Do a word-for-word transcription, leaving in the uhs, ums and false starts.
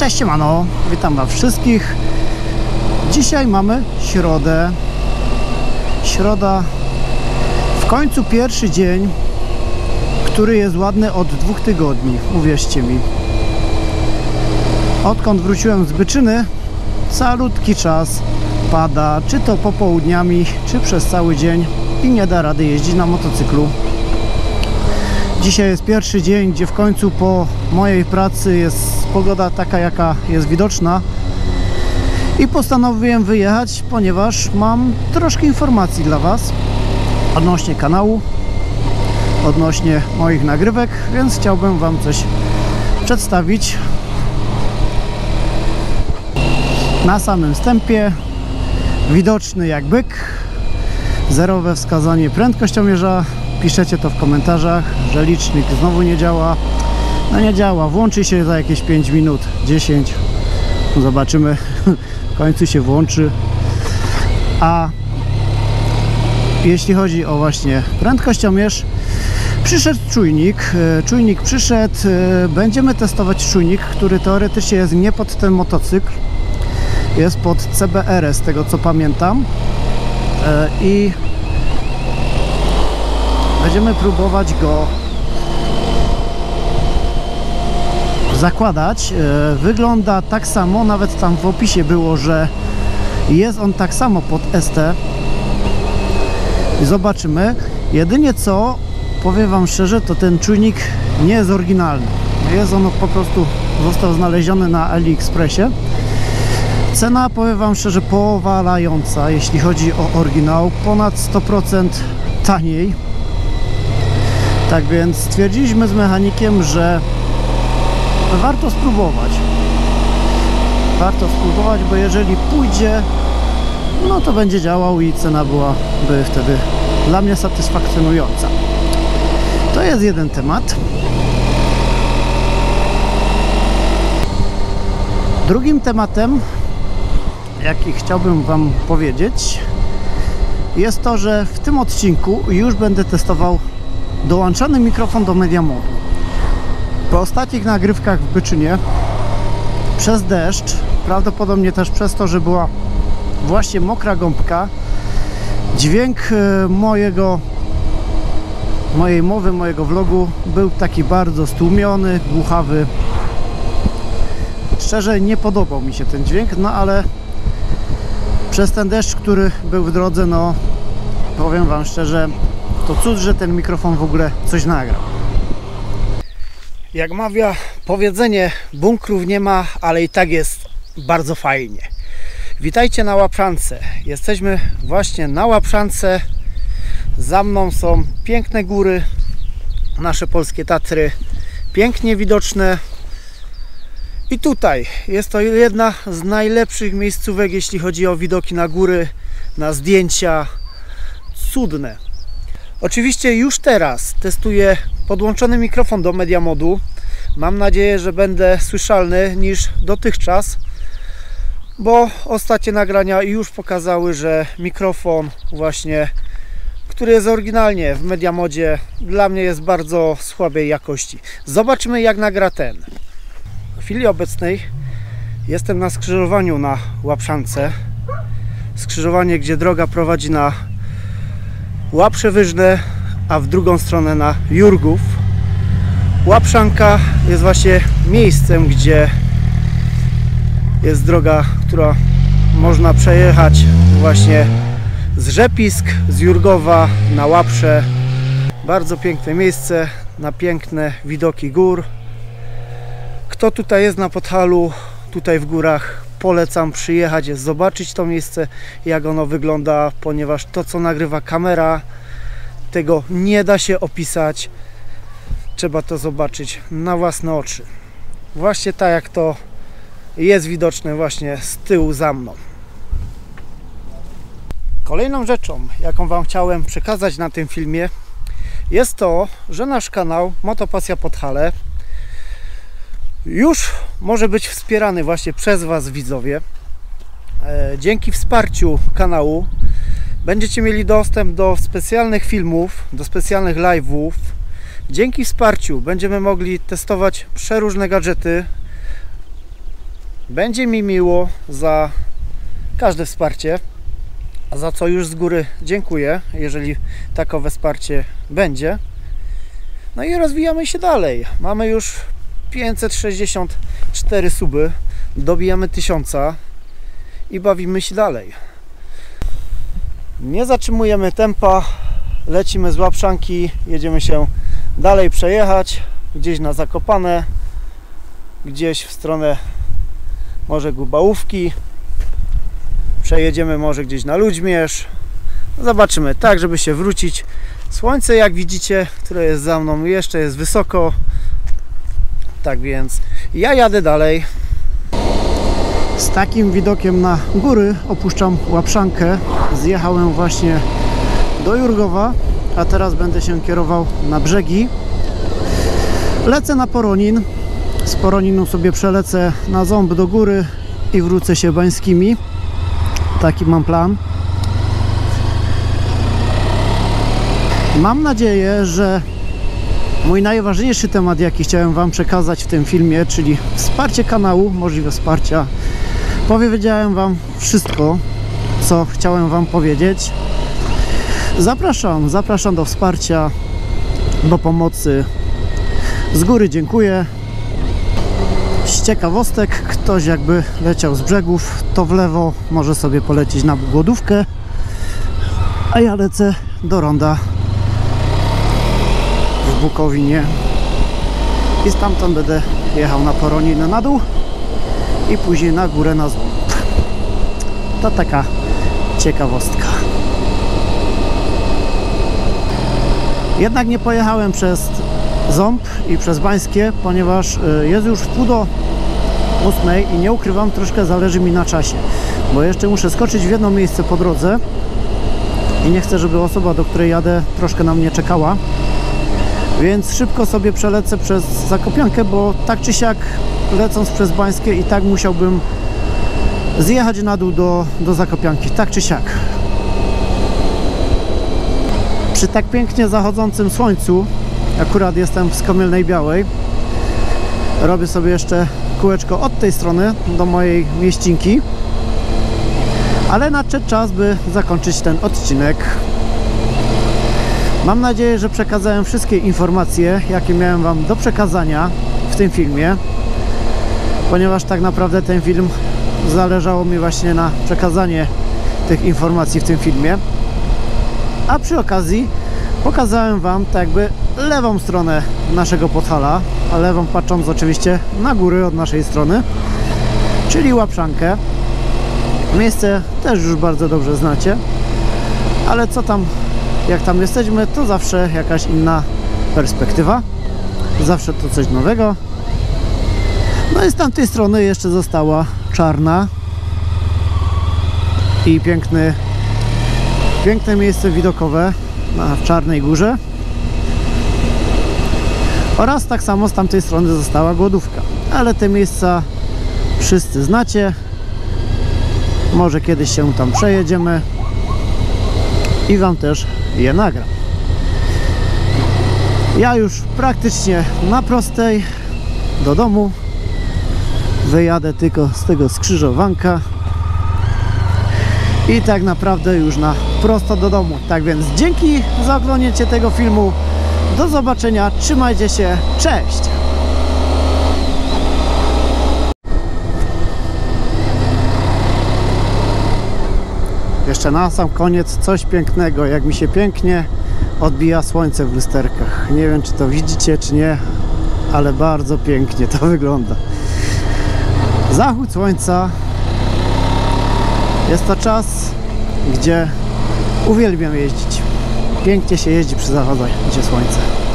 Cześć, siemano, witam was wszystkich. Dzisiaj mamy środę. Środa, w końcu pierwszy dzień, który jest ładny od dwóch tygodni, uwierzcie mi. Odkąd wróciłem z Byczyny, calutki czas pada, czy to popołudniami, czy przez cały dzień i nie da rady jeździć na motocyklu. Dzisiaj jest pierwszy dzień, gdzie w końcu po mojej pracy jest pogoda taka, jaka jest widoczna i postanowiłem wyjechać, ponieważ mam troszkę informacji dla was odnośnie kanału, odnośnie moich nagrywek, więc chciałbym wam coś przedstawić. Na samym wstępie widoczny jak byk, zerowe wskazanie prędkościomierza. Piszecie to w komentarzach, że licznik znowu nie działa. No nie działa, włączy się za jakieś pięć minut, dziesięć. Zobaczymy, w końcu się włączy. A jeśli chodzi o właśnie prędkościomierz, przyszedł czujnik. Czujnik przyszedł, będziemy testować czujnik, który teoretycznie jest nie pod ten motocykl. Jest pod C B R, z tego co pamiętam. I będziemy próbować go zakładać. Wygląda tak samo, nawet tam w opisie było, że jest on tak samo pod S T. I zobaczymy. Jedynie co, powiem wam szczerze, to ten czujnik nie jest oryginalny. Jest on po prostu, został znaleziony na AliExpressie. Cena, powiem wam szczerze, powalająca, jeśli chodzi o oryginał, ponad sto procent taniej. Tak więc stwierdziliśmy z mechanikiem, że warto spróbować. Warto spróbować, bo jeżeli pójdzie, no to będzie działał i cena byłaby wtedy dla mnie satysfakcjonująca. To jest jeden temat. Drugim tematem, jaki chciałbym wam powiedzieć, jest to, że w tym odcinku już będę testował dołączony mikrofon do Media Modu. Po ostatnich nagrywkach w Byczynie przez deszcz, prawdopodobnie też przez to, że była właśnie mokra gąbka, dźwięk mojego mojej mowy, mojego vlogu był taki bardzo stłumiony, głuchawy. Szczerze nie podobał mi się ten dźwięk, no ale przez ten deszcz, który był w drodze, no powiem wam szczerze, to cud, że ten mikrofon w ogóle coś nagrał. Jak mawia powiedzenie, bunkrów nie ma, ale i tak jest bardzo fajnie. Witajcie na Łaprzance. Jesteśmy właśnie na Łaprzance. Za mną są piękne góry, nasze polskie Tatry, pięknie widoczne. I tutaj jest to jedna z najlepszych miejscówek, jeśli chodzi o widoki na góry, na zdjęcia. Cudne. Oczywiście już teraz testuję podłączony mikrofon do Media Modu. Mam nadzieję, że będę słyszalny niż dotychczas, bo ostatnie nagrania już pokazały, że mikrofon właśnie, który jest oryginalnie w Media Modzie, dla mnie jest bardzo słabej jakości. Zobaczymy, jak nagra ten. W chwili obecnej jestem na skrzyżowaniu na Łaprzance. Skrzyżowanie, gdzie droga prowadzi na Łaprzewyżne, a w drugą stronę na Jurgów. Łaprzanka jest właśnie miejscem, gdzie jest droga, która można przejechać właśnie z Rzepisk, z Jurgowa na Łaprze. Bardzo piękne miejsce, na piękne widoki gór. Kto tutaj jest na Podhalu, tutaj w górach, polecam przyjechać, zobaczyć to miejsce, jak ono wygląda, ponieważ to, co nagrywa kamera, tego nie da się opisać. Trzeba to zobaczyć na własne oczy. Właśnie tak, jak to jest widoczne właśnie z tyłu za mną. Kolejną rzeczą, jaką wam chciałem przekazać na tym filmie, jest to, że nasz kanał Motopasja Podhale już może być wspierany właśnie przez was, widzowie. Dzięki wsparciu kanału będziecie mieli dostęp do specjalnych filmów, do specjalnych live'ów. Dzięki wsparciu będziemy mogli testować przeróżne gadżety, Będzie mi miło za każde wsparcie, za co już z góry dziękuję, jeżeli takowe wsparcie będzie. No i rozwijamy się dalej. Mamy już pięćset sześćdziesiąt cztery suby, dobijamy tysiąca i bawimy się dalej. Nie zatrzymujemy tempa, lecimy z Łapszanki, jedziemy się dalej przejechać, gdzieś na Zakopane, gdzieś w stronę może Gubałówki, przejedziemy może gdzieś na Ludźmierz, zobaczymy, tak żeby się wrócić. Słońce, jak widzicie, które jest za mną, jeszcze jest wysoko, tak więc ja jadę dalej. Z takim widokiem na góry opuszczam Łapszankę. Zjechałem właśnie do Jurgowa, a teraz będę się kierował na brzegi. Lecę na Poronin. Z Poroninu sobie przelecę na Ząb do góry i wrócę się Bańskimi. Taki mam plan. Mam nadzieję, że mój najważniejszy temat, jaki chciałem Wam przekazać w tym filmie, czyli wsparcie kanału, możliwe wsparcia, powiedziałem Wam wszystko, co chciałem Wam powiedzieć. Zapraszam, zapraszam do wsparcia, do pomocy. Z góry dziękuję. Z ciekawostek, ktoś jakby leciał z brzegów, to w lewo może sobie polecieć na Głodówkę, a ja lecę do ronda w Bukowinie i stamtąd będę jechał na Poroninę na dół i później na górę na Ząb. To taka ciekawostka. Jednak nie pojechałem przez Ząb i przez Bańskie, ponieważ jest już w pół do ósmej i nie ukrywam, troszkę zależy mi na czasie, bo jeszcze muszę skoczyć w jedno miejsce po drodze i nie chcę, żeby osoba, do której jadę, troszkę na mnie czekała, więc szybko sobie przelecę przez Zakopiankę, bo tak czy siak lecąc przez Bańskie i tak musiałbym zjechać na dół do, do Zakopianki, tak czy siak. Przy tak pięknie zachodzącym słońcu, akurat jestem w Skomielnej Białej, robię sobie jeszcze kółeczko od tej strony do mojej mieścinki, ale nadszedł czas, by zakończyć ten odcinek. Mam nadzieję, że przekazałem wszystkie informacje, jakie miałem Wam do przekazania w tym filmie, ponieważ tak naprawdę ten film zależało mi właśnie na przekazanie tych informacji w tym filmie, a przy okazji pokazałem Wam tak jakby lewą stronę naszego Podhala, a lewą patrząc oczywiście na góry od naszej strony, czyli Łapszankę. Miejsce też już bardzo dobrze znacie, ale co tam, jak tam jesteśmy, to zawsze jakaś inna perspektywa, zawsze to coś nowego. No i z tamtej strony jeszcze została Czarna i piękny, piękne miejsce widokowe na Czarnej Górze. Oraz tak samo z tamtej strony została Głodówka. Ale te miejsca wszyscy znacie. Może kiedyś się tam przejedziemy i Wam też je nagram. Ja już praktycznie na prostej do domu. Wyjadę tylko z tego skrzyżowanka i tak naprawdę już na prosto do domu. Tak więc dzięki za oglądnięcie tego filmu. Do zobaczenia, trzymajcie się, cześć! Jeszcze na sam koniec coś pięknego, jak mi się pięknie odbija słońce w lusterkach. Nie wiem, czy to widzicie, czy nie, ale bardzo pięknie to wygląda. Zachód słońca. Jest to czas, gdzie uwielbiam jeździć. Pięknie się jeździ przy zachodzie słońca.